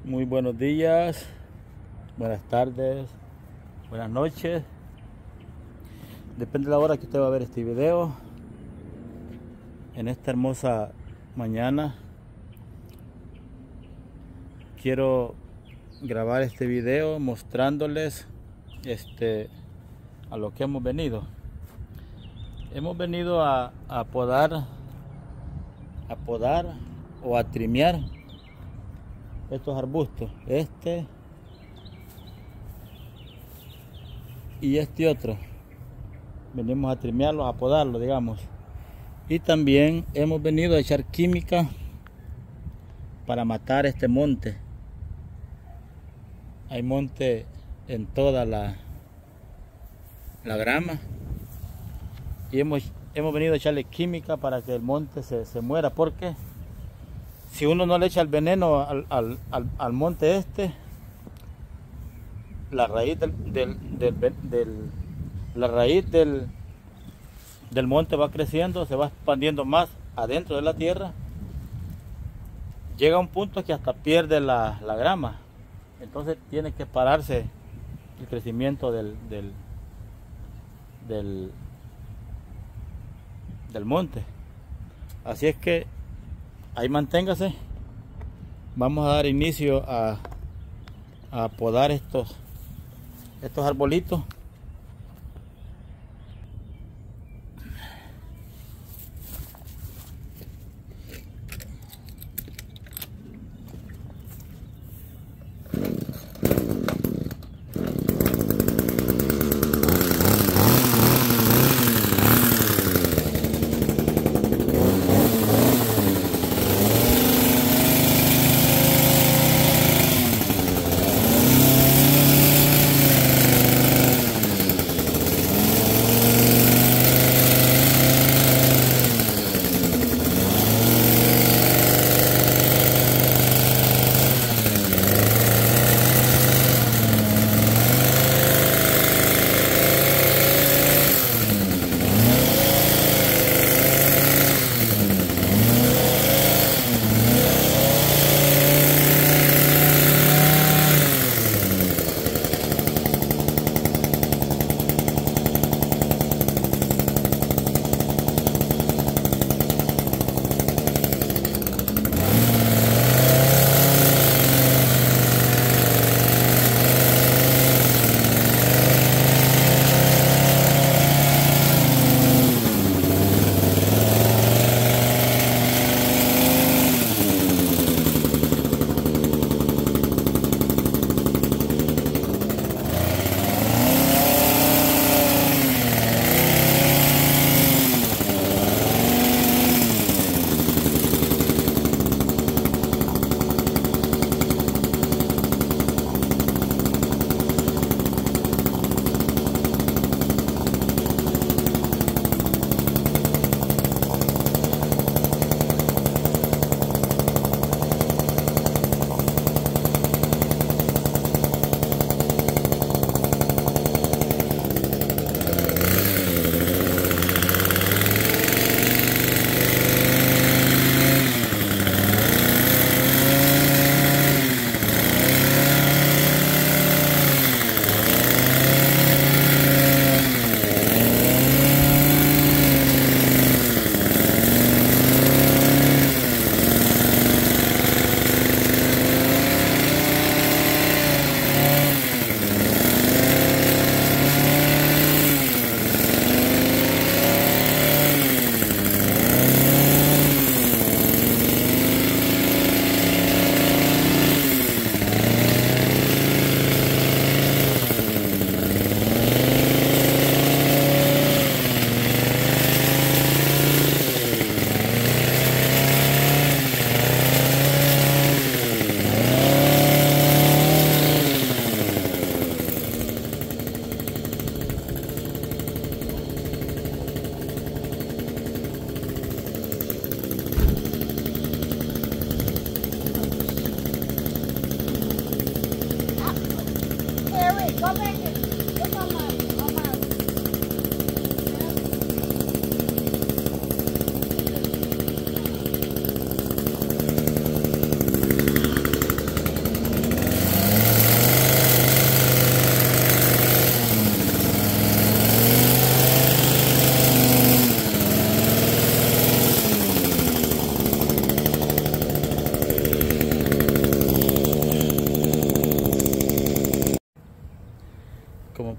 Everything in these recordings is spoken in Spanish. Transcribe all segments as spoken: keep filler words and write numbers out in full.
Muy buenos días, buenas tardes, buenas noches. Depende de la hora que usted va a ver este video. En esta hermosa mañana quiero grabar este video mostrándoles este a lo que hemos venido. Hemos venido a, a podar, a podar o a trimear estos arbustos, este y este otro. Venimos a trimearlos, a podarlos, digamos. Y también hemos venido a echar química para matar este monte. Hay monte en toda la, la grama. Y hemos, hemos venido a echarle química para que el monte se, se muera. Porque si uno no le echa el veneno al, al, al, al monte este, la raíz del, del, del, del la raíz del, del monte va creciendo, se va expandiendo más adentro de la tierra. Llega a un punto que hasta pierde la, la grama. Entonces tiene que pararse el crecimiento del, del, del, del monte. Así es que ahí manténgase. Vamos a dar inicio a, a podar estos, estos arbolitos.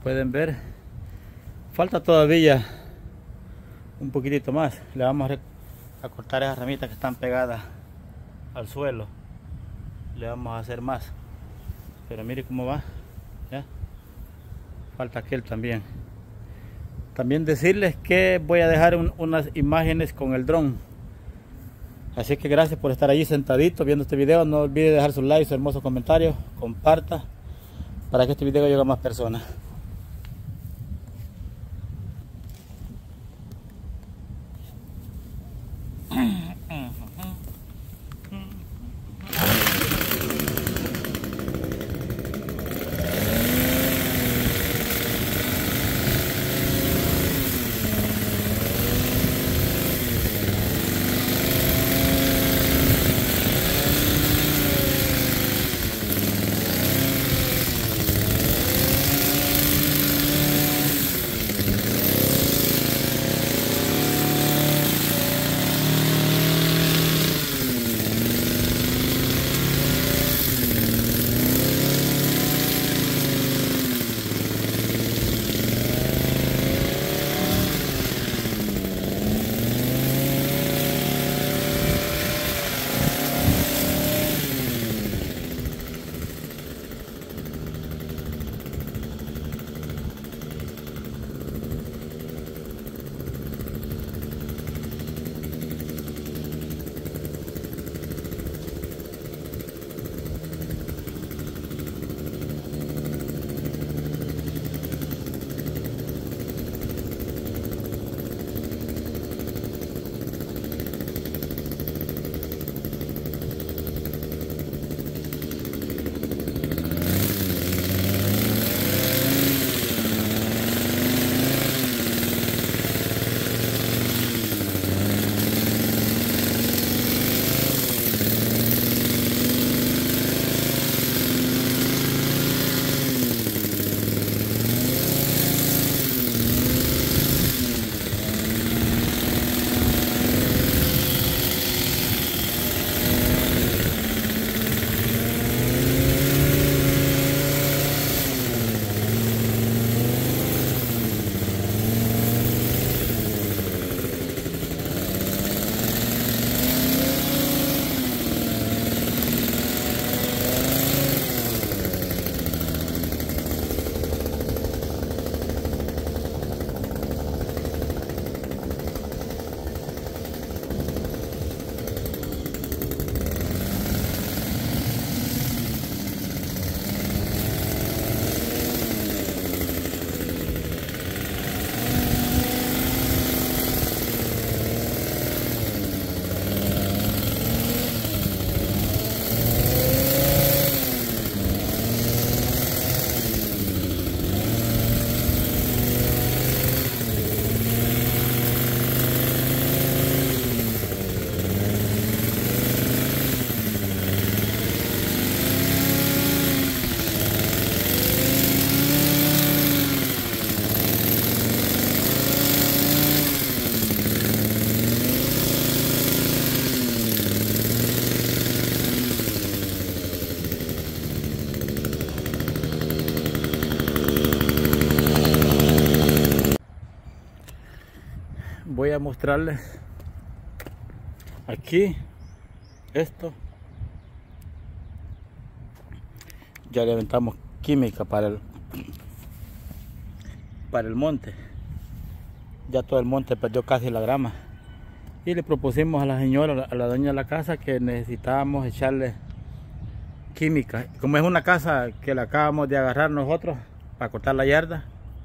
pueden ver, falta todavía un poquitito más. Le vamos a cortar esas ramitas que están pegadas al suelo, le vamos a hacer más, pero mire cómo va, ¿ya? Falta aquel también. También decirles que voy a dejar un, unas imágenes con el dron, así que gracias por estar allí sentadito viendo este video. No olvide dejar su like, su hermoso comentario, comparta para que este video llegue a más personas. Voy a mostrarles aquí esto. Ya le aventamos química para el para el monte. Ya todo el monte perdió casi la grama y le propusimos a la señora, a la dueña de la casa, que necesitábamos echarle química. Como es una casa que la acabamos de agarrar nosotros para cortar la yarda,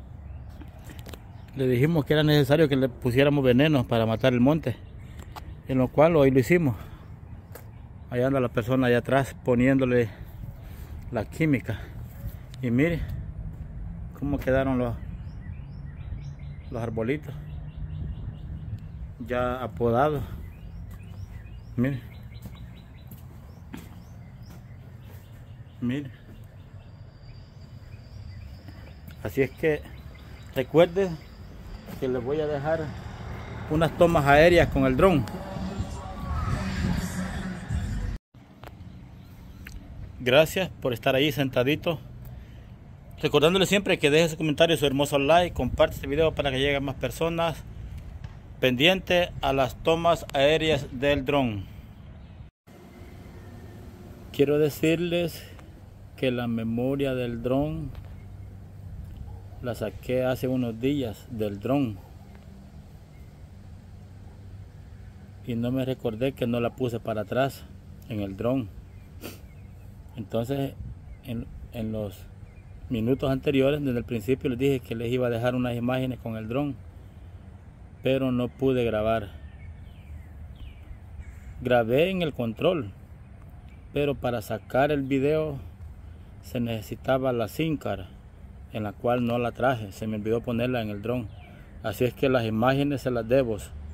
le dijimos que era necesario que le pusiéramos veneno para matar el monte, en lo cual hoy lo hicimos. Allá anda la persona allá atrás poniéndole la química, y mire cómo quedaron los los arbolitos ya apodados. Mire, mire. Así es que recuerde que les voy a dejar unas tomas aéreas con el dron. Gracias por estar ahí sentadito Recordándole siempre que deje su comentario, su hermoso like, comparte este video para que llegue a más personas. Pendiente a las tomas aéreas del dron. Quiero decirles que la memoria del dron la saqué hace unos días del dron y no me recordé que no la puse para atrás en el dron. Entonces en, en los minutos anteriores, desde el principio les dije que les iba a dejar unas imágenes con el dron, pero no pude grabar. Grabé en el control, pero para sacar el video se necesitaba la SIM card, en la cual no la traje, se me olvidó ponerla en el dron. Así es que las imágenes se las debo,